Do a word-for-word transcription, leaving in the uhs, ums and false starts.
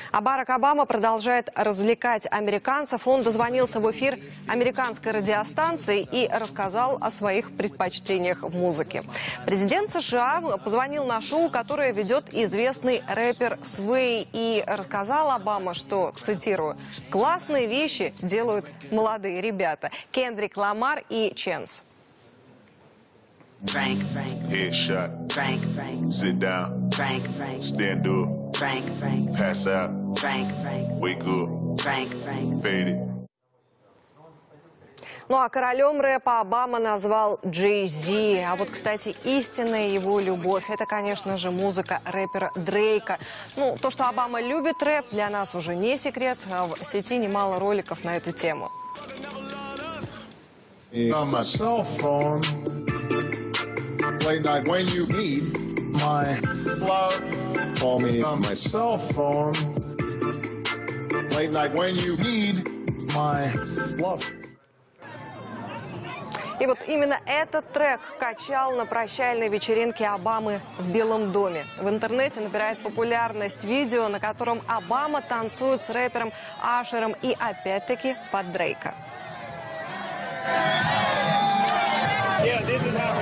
А Барак Обама продолжает развлекать американцев. Он дозвонился в эфир американской радиостанции и рассказал о своих предпочтениях в музыке. Президент США позвонил на шоу, которое ведет известный рэпер Свей, и рассказал Обама, что, цитирую, «классные вещи делают молодые ребята». Кендрик Ламар и Ченс. Frank, Frank, headshot, Frank, Frank, sit down, Frank, Frank, stand up, Frank, Frank, pass out, Frank, Frank, wake up, Frank, Frank, fade it. Ну а королем рэпа Обама назвал Джей Зи. А вот, кстати, истинная его любовь – это, конечно же, музыка рэпера Дрейка. Ну, то, что Обама любит рэп, для нас уже не секрет. В сети немало роликов на эту тему. On my cell phone, late night when you need my love, call me on my cell phone, late night when you need my love. И вот именно этот трек качал на прощальной вечеринке Обамы в Белом доме. В интернете набирает популярность видео, на котором Обама танцует с рэпером Ашером и опять-таки под Дрейка. Yeah, this is how